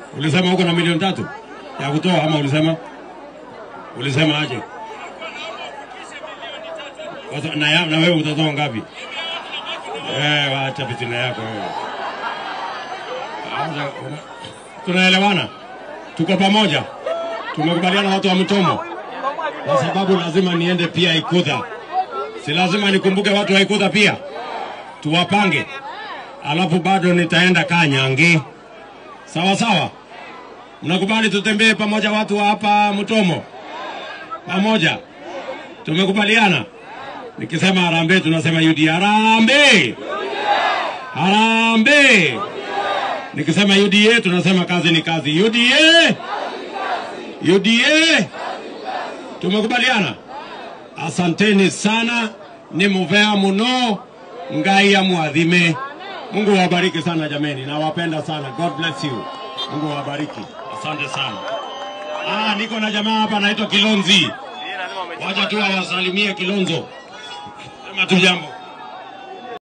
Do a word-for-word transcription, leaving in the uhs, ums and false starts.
Ulisema uko na milioni tatu ya kutoa ama ulisema? Ulisema aje? Na, ya, na wewe utatoa ngapi? Eh, wacha fitina yako wewe. Tunaelewana? Tuko pamoja. Tumekubaliana watu wa Mtomo. Kwa sababu lazima niende pia Ikudha. Si lazima nikumbuke watu wa Ikudha pia. Tuwapange. Alafu bado nitaenda Kanyangi. Sawa sawa. Mnakubali tutembee pamoja watu wa hapa Mtomo? Pamoja. Tumekubaliana. Nikisema harambee tunasema U D A. Harambee. Harambee. Nikisema U D A tunasema kazi ni kazi. U D A. U D A. Tumekubaliana. Asanteni sana. Ni muvea muno. Ngai ya muadhime. Mungu wabariki sana jameni. Nawapenda sana. God bless you. Mungu wabariki. Asante sana. Ah, niko na jamaa hapa anaitwa Kilonzi. Wacha tu awasalimie Kilonzo. Sema tu jambo.